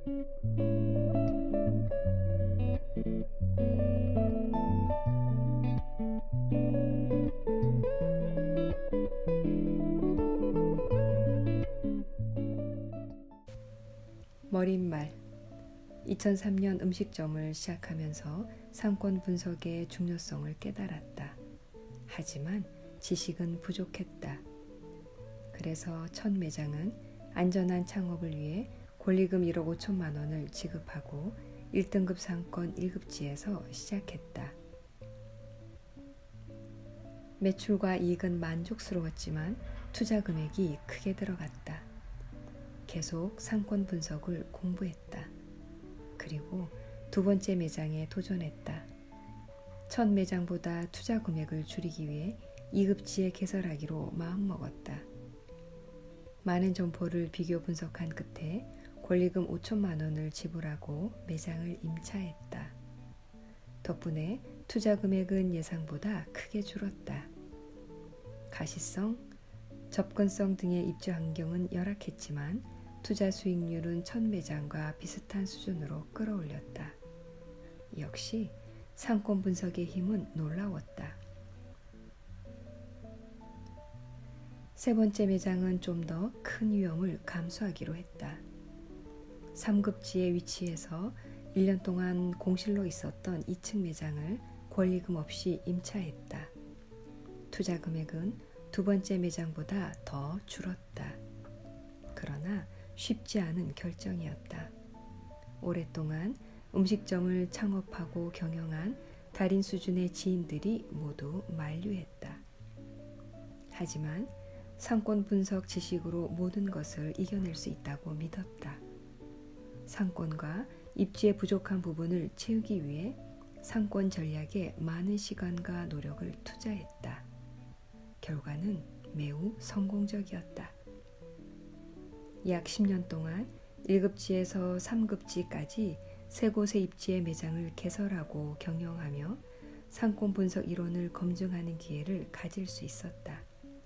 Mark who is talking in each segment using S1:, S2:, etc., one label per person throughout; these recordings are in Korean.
S1: 머릿말 2003년 음식점을 시작하면서 상권 분석의 중요성을 깨달았다. 하지만 지식은 부족했다. 그래서 첫 매장은 안전한 창업을 위해 권리금 1억 5천만 원을 지급하고 1등급 상권 1급지에서 시작했다. 매출과 이익은 만족스러웠지만 투자 금액이 크게 들어갔다. 계속 상권 분석을 공부했다. 그리고 두 번째 매장에 도전했다. 첫 매장보다 투자 금액을 줄이기 위해 2급지에 개설하기로 마음먹었다. 많은 점포를 비교 분석한 끝에 권리금 5천만 원을 지불하고 매장을 임차했다. 덕분에 투자 금액은 예상보다 크게 줄었다. 가시성, 접근성 등의 입주 환경은 열악했지만 투자 수익률은 첫 매장과 비슷한 수준으로 끌어올렸다. 역시 상권 분석의 힘은 놀라웠다. 세 번째 매장은 좀 더 큰 위험을 감수하기로 했다. 3급지에 위치해서 1년 동안 공실로 있었던 2층 매장을 권리금 없이 임차했다. 투자 금액은 두 번째 매장보다 더 줄었다. 그러나 쉽지 않은 결정이었다. 오랫동안 음식점을 창업하고 경영한 달인 수준의 지인들이 모두 만류했다. 하지만 상권 분석 지식으로 모든 것을 이겨낼 수 있다고 믿었다. 상권과 입지의 부족한 부분을 채우기 위해 상권 전략에 많은 시간과 노력을 투자했다. 결과는 매우 성공적이었다. 약 10년 동안 1급지에서 3급지까지 세 곳의 입지의 매장을 개설하고 경영하며 상권 분석 이론을 검증하는 기회를 가질 수 있었다.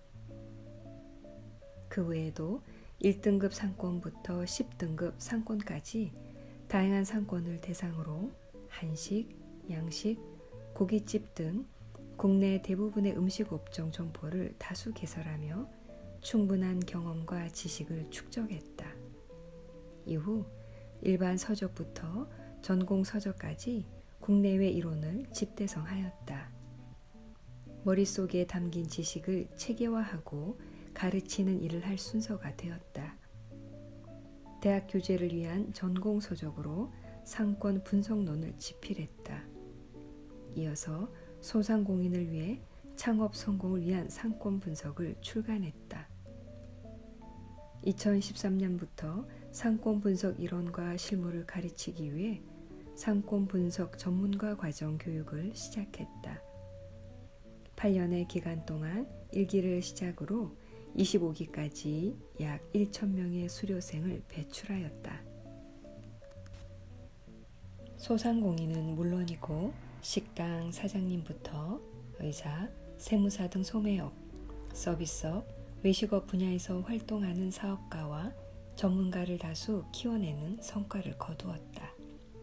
S1: 그 외에도 1등급 상권부터 10등급 상권까지 다양한 상권을 대상으로 한식, 양식, 고깃집 등 국내 대부분의 음식 업종 점포를 다수 개설하며 충분한 경험과 지식을 축적했다. 이후 일반 서적부터 전공 서적까지 국내외 이론을 집대성하였다. 머릿속에 담긴 지식을 체계화하고 가르치는 일을 할 순서가 되었다. 대학 교재를 위한 전공 서적으로 상권 분석론을 집필했다. 이어서 소상공인을 위해 창업 성공을 위한 상권 분석을 출간했다. 2013년부터 상권 분석 이론과 실무를 가르치기 위해 상권 분석 전문가 과정 교육을 시작했다. 8년의 기간 동안 1기를 시작으로 25기까지 약 1,000명의 수료생을 배출하였다. 소상공인은 물론이고 식당 사장님부터 의사, 세무사 등 소매업, 서비스업, 외식업 분야에서 활동하는 사업가와 전문가를 다수 키워내는 성과를 거두었다.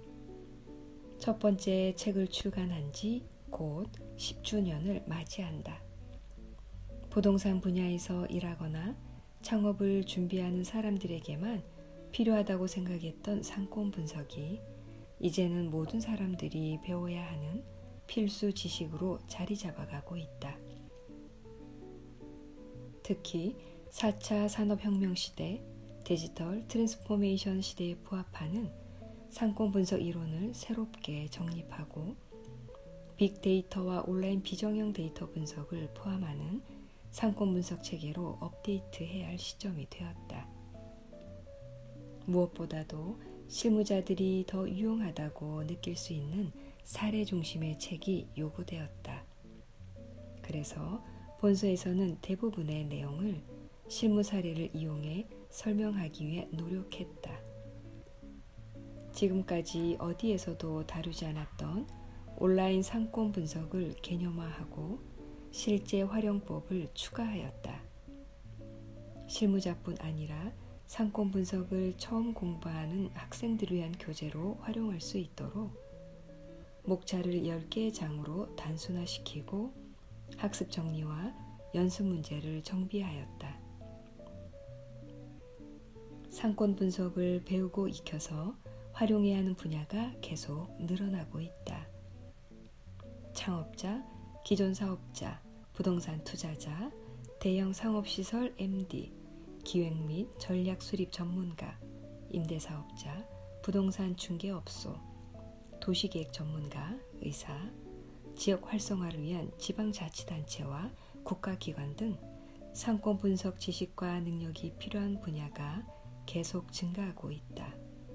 S1: 첫 번째 책을 출간한 지 곧 10주년을 맞이한다. 부동산 분야에서 일하거나 창업을 준비하는 사람들에게만 필요하다고 생각했던 상권 분석이 이제는 모든 사람들이 배워야 하는 필수 지식으로 자리 잡아가고 있다. 특히 4차 산업혁명 시대, 디지털 트랜스포메이션 시대에 부합하는 상권 분석 이론을 새롭게 정립하고 빅데이터와 온라인 비정형 데이터 분석을 포함하는 상권 분석 체계로 업데이트해야 할 시점이 되었다. 무엇보다도 실무자들이 더 유용하다고 느낄 수 있는 사례 중심의 책이 요구되었다. 그래서 본서에서는 대부분의 내용을 실무 사례를 이용해 설명하기 위해 노력했다. 지금까지 어디에서도 다루지 않았던 온라인 상권 분석을 개념화하고 실제 활용법을 추가하였다. 실무자뿐 아니라 상권 분석을 처음 공부하는 학생들을 위한 교재로 활용할 수 있도록 목차를 10개의 장으로 단순화시키고 학습 정리와 연습 문제를 정비하였다. 상권 분석을 배우고 익혀서 활용해야 하는 분야가 계속 늘어나고 있다. 창업자, 기존 사업자, 부동산 투자자, 대형 상업시설 MD, 기획 및 전략 수립 전문가, 임대사업자, 부동산 중개업소, 도시계획 전문가, 의사, 지역 활성화를 위한 지방자치단체와 국가기관 등 상권 분석 지식과 능력이 필요한 분야가 계속 증가하고 있다.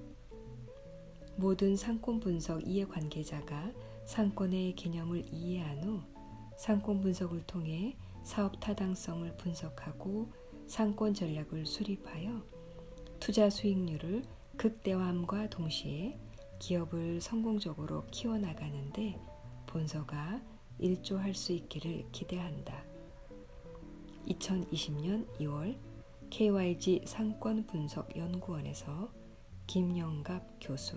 S1: 모든 상권 분석 이해관계자가 상권의 개념을 이해한 후 상권 분석을 통해 사업 타당성을 분석하고 상권 전략을 수립하여 투자 수익률을 극대화함과 동시에 기업을 성공적으로 키워나가는데 본서가 일조할 수 있기를 기대한다. 2020년 2월 KYG 상권분석연구원에서 김영갑 교수.